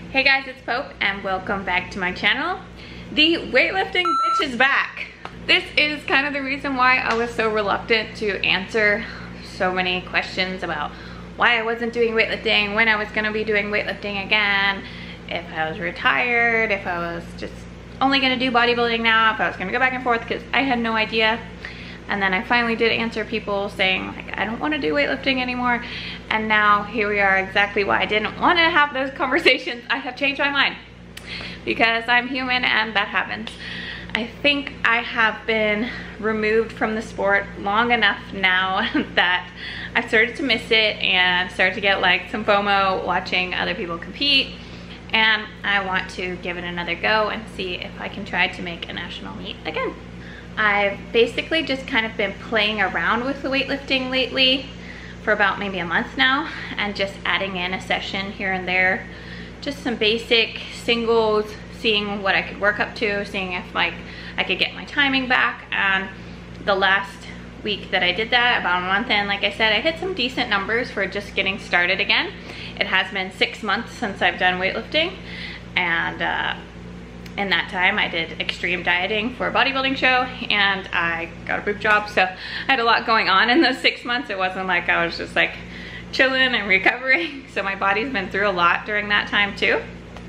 Hey guys, it's Pope and welcome back to my channel. The weightlifting bitch is back. This is kind of the reason why I was so reluctant to answer so many questions about why I wasn't doing weightlifting, when I was gonna be doing weightlifting again, if I was retired, if I was just only gonna do bodybuilding now, if I was gonna go back and forth, because I had no idea. And then I finally did answer people saying, like, I don't want to do weightlifting anymore. And now here we are, exactly why I didn't want to have those conversations. I have changed my mind because I'm human and that happens. I think I have been removed from the sport long enough now that I've started to miss it and started to get like some FOMO watching other people compete. And I want to give it another go and see if I can try to make a national meet again. I've basically just kind of been playing around with the weightlifting lately for about maybe a month now, and just adding in a session here and there, just some basic singles, seeing what I could work up to, seeing if like I could get my timing back. And the last week that I did that, about a month in, like I said, I hit some decent numbers for just getting started again. It has been 6 months since I've done weightlifting, and in that time I did extreme dieting for a bodybuilding show and I got a boob job, so I had a lot going on in those 6 months. It wasn't like I was just like chilling and recovering, so my body's been through a lot during that time too.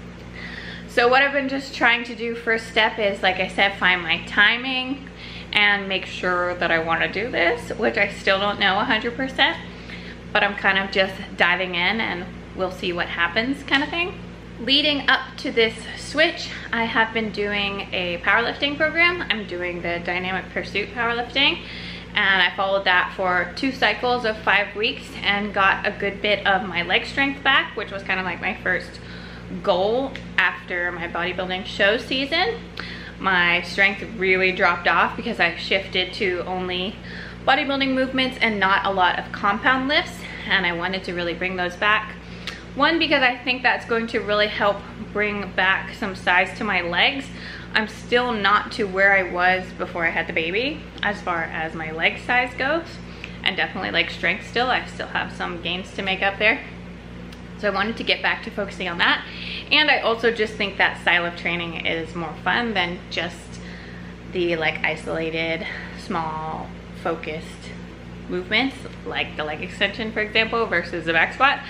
So what I've been just trying to do, first step is, like I said, find my timing and make sure that I want to do this, which I still don't know 100%, but I'm kind of just diving in and we'll see what happens kind of thing. Leading up to this switch, I have been doing a powerlifting program. I'm doing the Dynamic Pursuit powerlifting, and I followed that for 2 cycles of 5 weeks and got a good bit of my leg strength back, which was kind of like my first goal after my bodybuilding show season. My strength really dropped off because I shifted to only bodybuilding movements and not a lot of compound lifts, and I wanted to really bring those back. One, because I think that's going to really help bring back some size to my legs. I'm still not to where I was before I had the baby as far as my leg size goes, and definitely leg strength still. I still have some gains to make up there. So I wanted to get back to focusing on that. And I also just think that style of training is more fun than just the like isolated, small, focused movements, like the leg extension, for example, versus the back squat.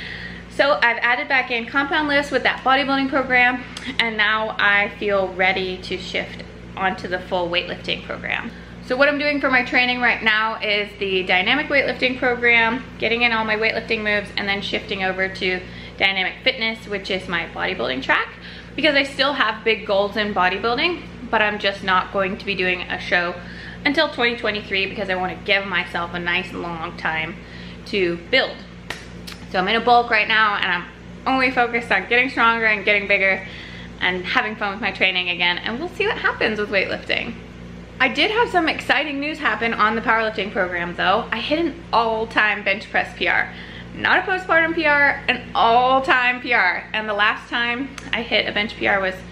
So I've added back in compound lifts with that bodybuilding program, and now I feel ready to shift onto the full weightlifting program. So what I'm doing for my training right now is the dynamic weightlifting program, getting in all my weightlifting moves, and then shifting over to dynamic fitness, which is my bodybuilding track, because I still have big goals in bodybuilding, but I'm just not going to be doing a show until 2023 because I want to give myself a nice long time to build. So I'm in a bulk right now, and I'm only focused on getting stronger and getting bigger and having fun with my training again, and we'll see what happens with weightlifting. I did have some exciting news happen on the powerlifting program though. I hit an all-time bench press PR. Not a postpartum PR, an all-time PR. And the last time I hit a bench PR was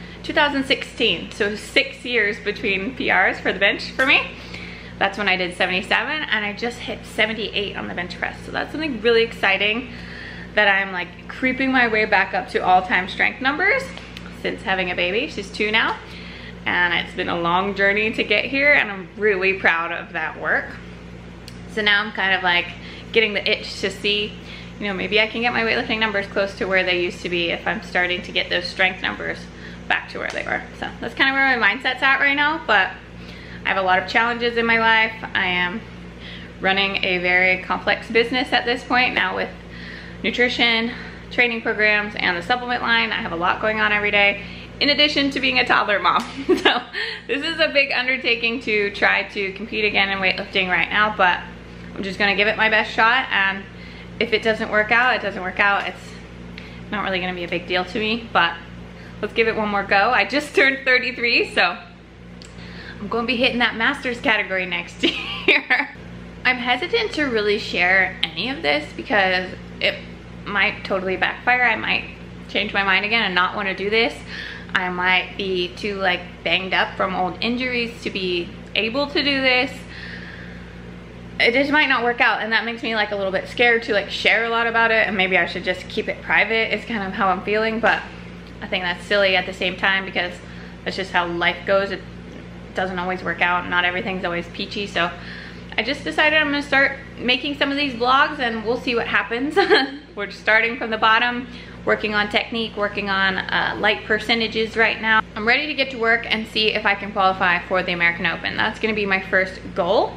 2016, so 6 years between PRs for the bench for me. That's when I did 77, and I just hit 78 on the bench press. So that's something really exciting, that I'm like creeping my way back up to all-time strength numbers since having a baby. She's 2 now, and it's been a long journey to get here, and I'm really proud of that work. So now I'm kind of like getting the itch to see, you know, maybe I can get my weightlifting numbers close to where they used to be if I'm starting to get those strength numbers back to where they were. So that's kind of where my mindset's at right now, but I have a lot of challenges in my life. I am running a very complex business at this point now with nutrition, training programs, and the supplement line. I have a lot going on every day, in addition to being a toddler mom. So this is a big undertaking to try to compete again in weightlifting right now, but I'm just gonna give it my best shot, and if it doesn't work out, it doesn't work out. It's not really gonna be a big deal to me, but let's give it one more go. I just turned 33, so I'm going to be hitting that master's category next year. I'm hesitant to really share any of this because it might totally backfire. I might change my mind again and not want to do this. I might be too like banged up from old injuries to be able to do this. It just might not work out, and that makes me like a little bit scared to like share a lot about it, and maybe I should just keep it private is kind of how I'm feeling. But I think that's silly at the same time because that's just how life goes. It doesn't always work out. Not everything's always peachy. So I just decided I'm gonna start making some of these vlogs and we'll see what happens. We're just starting from the bottom, working on technique, working on light percentages right now. I'm ready to get to work and see if I can qualify for the American Open. That's gonna be my first goal.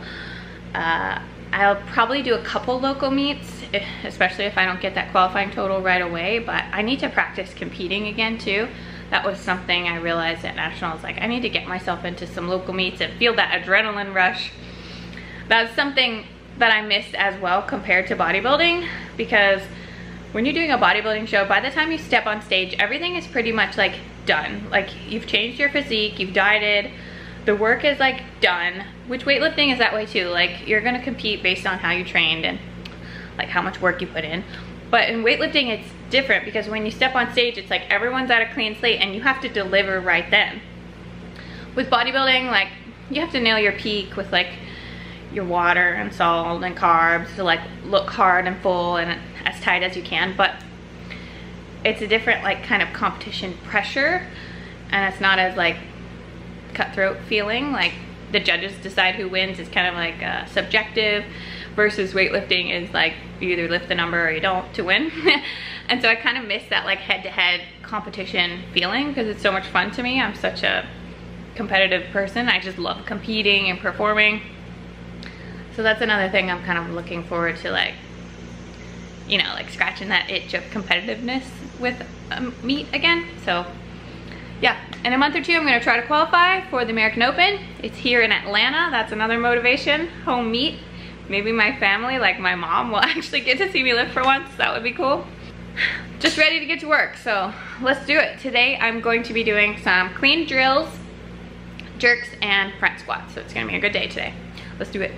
I'll probably do a couple local meets, especially if I don't get that qualifying total right away, but I need to practice competing again too. That was something I realized at Nationals, like I need to get myself into some local meets and feel that adrenaline rush. That's something that I missed as well compared to bodybuilding, because when you're doing a bodybuilding show, by the time you step on stage, everything is pretty much like done. Like you've changed your physique, you've dieted, the work is like done, which weightlifting is that way too. Like you're gonna compete based on how you trained and like how much work you put in. But in weightlifting, it's different because when you step on stage, it's like everyone's at a clean slate and you have to deliver right then. With bodybuilding, like you have to nail your peak with like your water and salt and carbs to like look hard and full and as tight as you can, but it's a different like kind of competition pressure, and it's not as like cutthroat feeling. Like the judges decide who wins. It's kind of like subjective, versus weightlifting is like you either lift the number or you don't to win. And so I kind of miss that like head-to-head competition feeling because it's so much fun to me. I'm such a competitive person. I just love competing and performing. So that's another thing I'm kind of looking forward to, like, you know, like scratching that itch of competitiveness with meet again. So yeah, in a month or two, I'm gonna try to qualify for the American Open. It's here in Atlanta. That's another motivation, home meet. Maybe my family, like my mom, will actually get to see me lift for once. That would be cool. Just ready to get to work, so let's do it. Today, I'm going to be doing some clean drills, jerks, and front squats. So it's gonna be a good day today. Let's do it.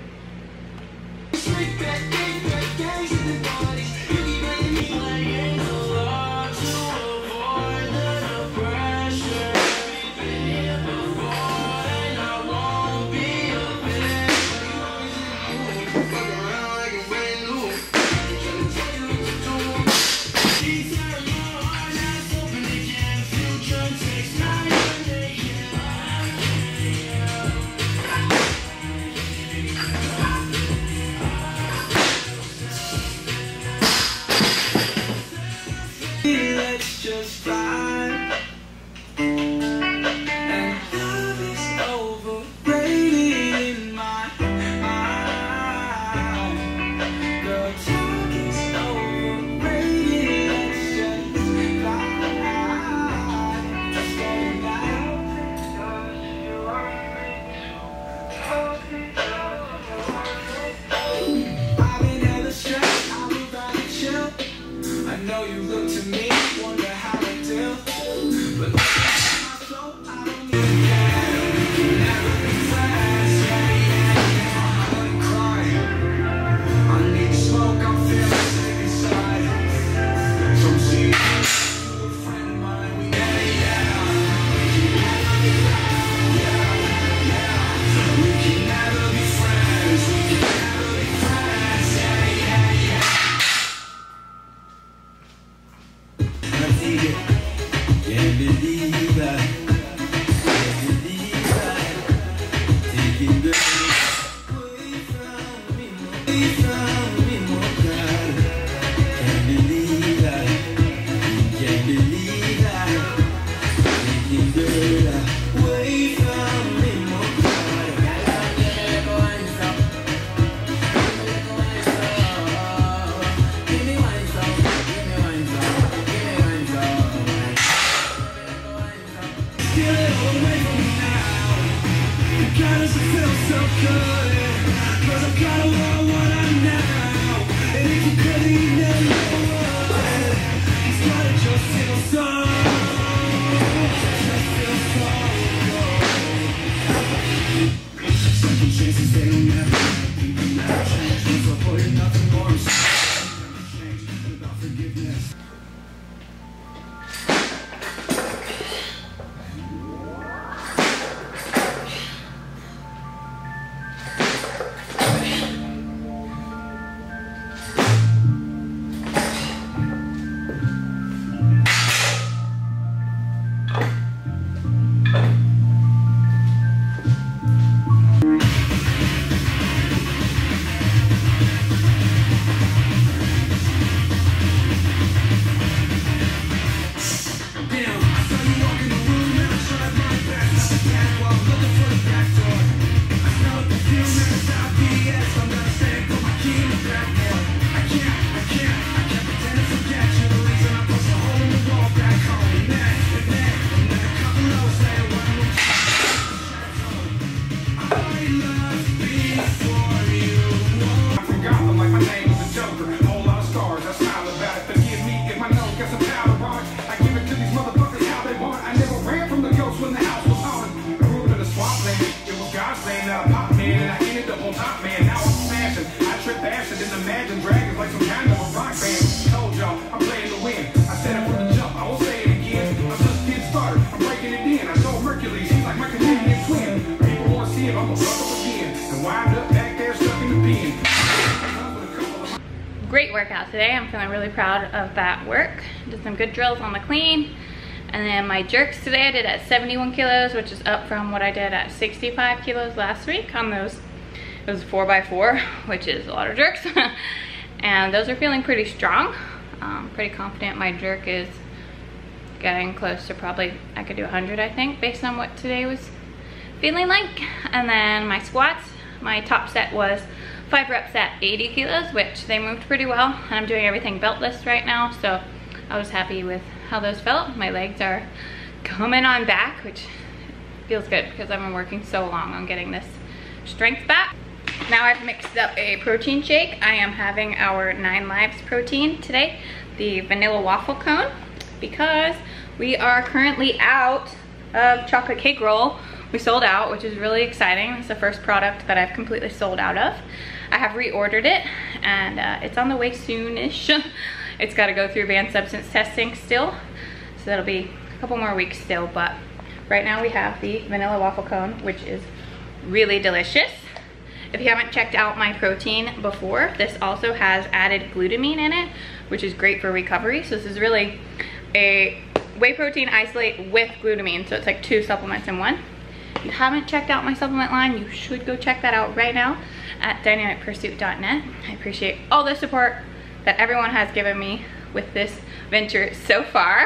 workout today. I'm feeling really proud of that work. Did some good drills on the clean. And then my jerks today I did at 71 kilos, which is up from what I did at 65 kilos last week on those. It was 4x4, which is a lot of jerks. And those are feeling pretty strong. Pretty confident my jerk is getting close to probably, I could do 100 I think, based on what today was feeling like. And then my squats, my top set was 5 reps at 80 kilos, which they moved pretty well. And I'm doing everything beltless right now, so I was happy with how those felt. My legs are coming on back, which feels good because I've been working so long on getting this strength back. Now I've mixed up a protein shake. I am having our 9 Lives protein today, the vanilla waffle cone, because we are currently out of chocolate cake roll. We sold out, which is really exciting. It's the first product that I've completely sold out of. I have reordered it, and it's on the way soon-ish. It's got to go through banned substance testing still, so that'll be a couple more weeks still, but right now we have the vanilla waffle cone, which is really delicious. If you haven't checked out my protein before, this also has added glutamine in it, which is great for recovery. So this is really a whey protein isolate with glutamine, so it's like 2 supplements in one. If you haven't checked out my supplement line, you should go check that out right now at dynamicpursuit.net. I appreciate all the support that everyone has given me with this venture so far.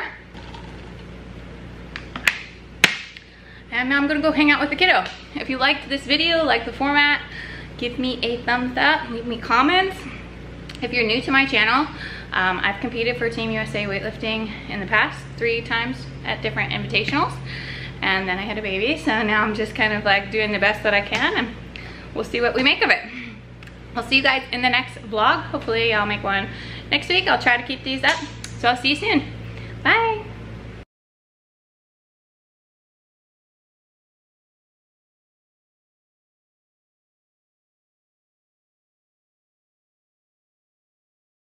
And now I'm gonna go hang out with the kiddo. If you liked this video, like the format, give me a thumbs up, leave me comments. If you're new to my channel, I've competed for Team USA weightlifting in the past 3 times at different invitationals, and then I had a baby, so now I'm just kind of like doing the best that I can, and we'll see what we make of it. I'll see you guys in the next vlog. Hopefully I'll make one next week. I'll try to keep these up. So I'll see you soon. Bye.